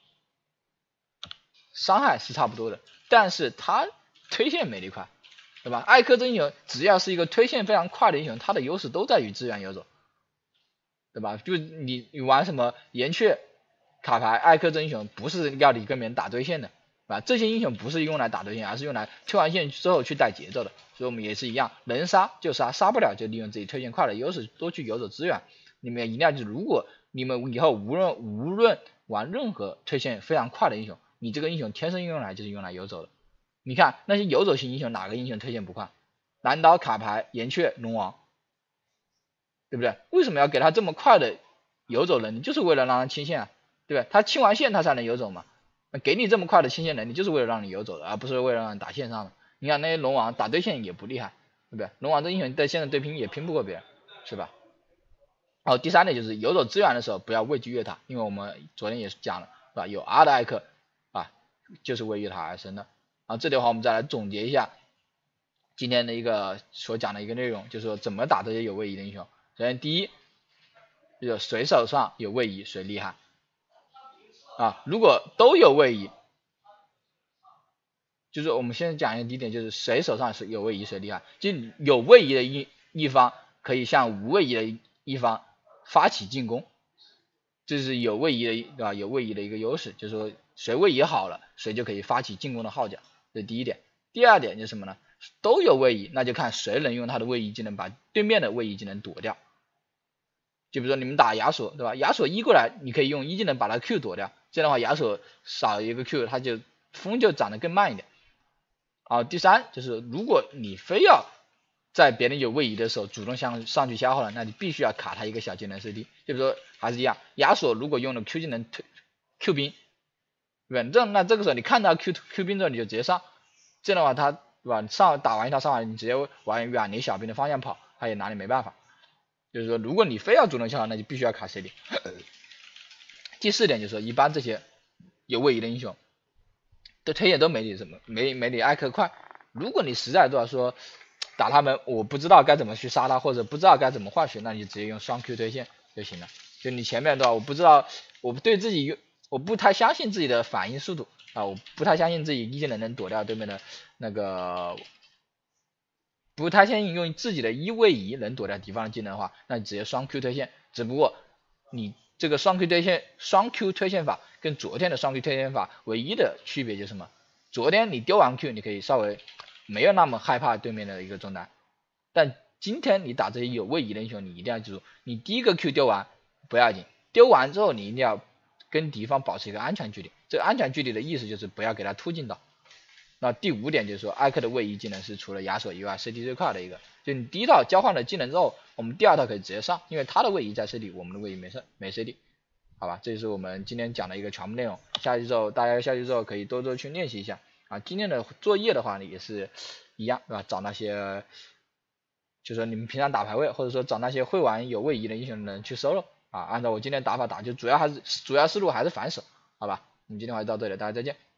伤害是差不多的，但是他推线没你快，对吧？艾克这英雄只要是一个推线非常快的英雄，他的优势都在于资源游走，对吧？就你你玩什么岩雀卡牌，艾克这英雄不是要你跟别人打对线的。啊，这些英雄不是用来打对线，而是用来推完线之后去带节奏的，所以我们也是一样，能杀就杀，杀不了就利用自己推线快的优势多去游走资源。你们一定要记住，如果你们以后无论无论玩任何推线非常快的英雄，你这个英雄天生用来就是用来游走的。你看那些游走型英雄，哪个英雄推线不快？蓝刀、卡牌、岩雀、龙王，对不对？为什么要给他这么快的游走能力？就是为了让他清线啊，对不对？他清完线他才能游走嘛。给你这么快的清线能力，就是为了让你游走的，而不是为了让你打线上的。你看那些龙王打对线也不厉害，对不对？龙王这英雄在线上对拼也拼不过别人，是吧？好，第三点就是游走资源的时候不要畏惧越塔，因为我们昨天也是讲了，是吧？有 R 的艾克啊，就是为越塔而生的。啊，这里的话我们再来总结一下今天的一个所讲的一个内容，就是说怎么打这些有位移的英雄。首先第一，就是谁手上有位移谁厉害。啊，如果都有位移，就是我们先讲一个第一点，就是谁手上是有位移谁厉害。就有位移的一一方可以向无位移的一方发起进攻，这是有位移的对吧？有位移的一个优势，就是说谁位移好了，谁就可以发起进攻的号角，这是第一点。第二点就是什么呢？都有位移，那就看谁能用他的位移技能把对面的位移技能躲掉。就比如说你们打亚索，对吧？亚索一过来，你可以用一技能把他 Q 躲掉，这样的话亚索少一个 Q， 他就风就长得更慢一点。好，第三就是如果你非要在别人有位移的时候主动向上去消耗了，那你必须要卡他一个小技能 C D。就比如说还是一样，亚索如果用了 Q 技能推 Q 兵，对吧？这那这个时候你看到 Q Q 兵之后你就直接上，这样的话他对吧？上打完一套上来，你直接往远离小兵的方向跑，他也拿你没办法。就是说，如果你非要主动消耗，那就必须要卡 C D。第四点就是说，一般这些有位移的英雄的推演都没你什么，没没你艾克快。如果你实在对吧说打他们，我不知道该怎么去杀他，或者不知道该怎么化学，那你直接用双 Q 推线就行了。就你前面对吧，我不知道，我对自己我不太相信自己的反应速度啊，我不太相信自己一技能能躲掉对面的那个。不太相信用自己的一位移能躲掉敌方的技能的话，那你直接双 Q 推线。只不过你这个双 Q 推线、双 Q 推线法跟昨天的双 Q 推线法唯一的区别就是什么？昨天你丢完 Q， 你可以稍微没有那么害怕对面的一个中单，但今天你打这些有位移的英雄，你一定要记住，你第一个 Q 丢完不要紧，丢完之后你一定要跟敌方保持一个安全距离。这个安全距离的意思就是不要给他突进到。那第五点就是说，艾克的位移技能是除了亚索以外 C D 最快的一个。就你第一套交换了技能之后，我们第二套可以直接上，因为他的位移在 C D， 我们的位移没上没 C D， 好吧？这就是我们今天讲的一个全部内容。下去之后，大家下去之后可以多多去练习一下啊。今天的作业的话呢，也是一样，对吧？找那些，就是说你们平常打排位，或者说找那些会玩有位移的英雄的人去 solo 啊。按照我今天打法打，就主要还是主要思路还是反手，好吧？我们今天话就到这里，大家再见。